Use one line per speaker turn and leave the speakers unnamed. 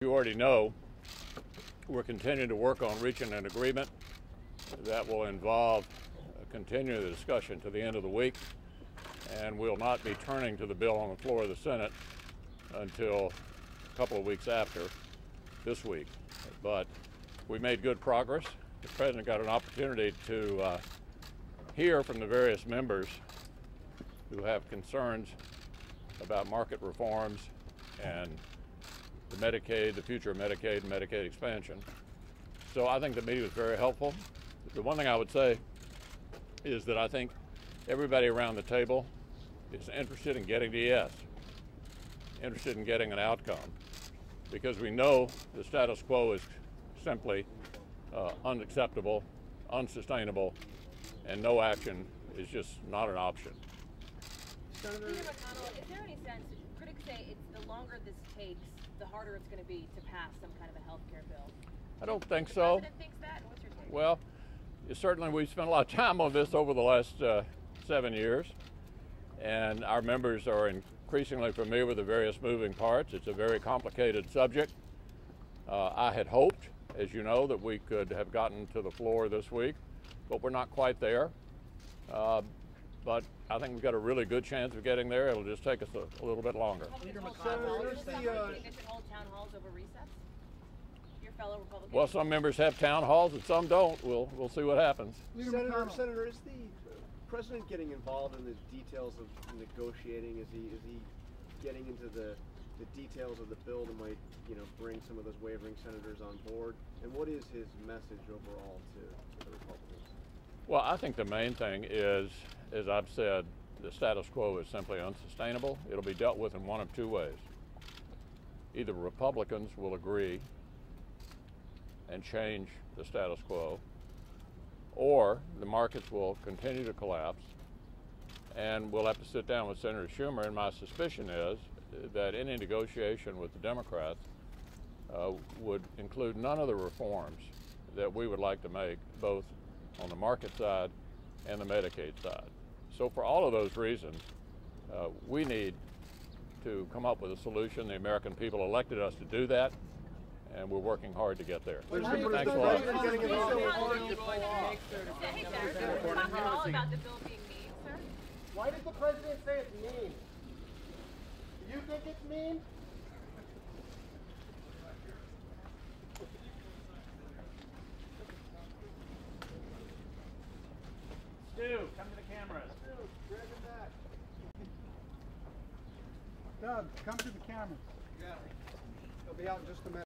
You already know we're continuing to work on reaching an agreement that will involve continuing the discussion to the end of the week, and we'll not be turning to the bill on the floor of the Senate until a couple of weeks after this week. But we made good progress. The President got an opportunity to hear from the various members who have concerns about market reforms and the Medicaid, the future of Medicaid and Medicaid expansion. So I think the meeting was very helpful. The one thing I would say is that I think everybody around the table is interested in getting to yes, interested in getting an outcome, because we know the status quo is simply unacceptable, unsustainable, and no action is just not an option.
Senator McConnell, is there any sense, critics say it's the longer this takes, the harder it's going to be to pass some kind of a health care bill?
I don't think so.
The President thinks that, and what's your take?
Well, certainly we've spent a lot of time on this over the last 7 years, and our members are increasingly familiar with the various moving parts. It's a very complicated subject. I had hoped, as you know, that we could have gotten to the floor this week, but we're not quite there. But I think we've got a really good chance of getting there. It'll just take us a little bit longer.
Leader McConnell, do you think they should hold town halls over recess? Your fellow Republicans?
Well, some members have town halls and some don't. We'll see what happens.
Senator, is the President getting involved in the details of negotiating? Is he getting into the details of the bill that might, bring some of those wavering senators on board? And what is his message overall to the Republicans?
Well, I think the main thing is, as I've said, the status quo is simply unsustainable. It'll be dealt with in one of two ways. Either Republicans will agree and change the status quo, or the markets will continue to collapse, and we'll have to sit down with Senator Schumer. And my suspicion is that any negotiation with the Democrats would include none of the reforms that we would like to make, both on the market side and the Medicaid side. So for all of those reasons, we need to come up with a solution. The American people elected us to do that, and we're working hard to get there. Thanks a lot.
All about the bill being mean, sir?
Why did the President say it's mean? Do you think it's mean?
Stu, come to the cameras.
Stu, grab him back. Doug, come to the cameras. Yeah. He'll be out in just a minute.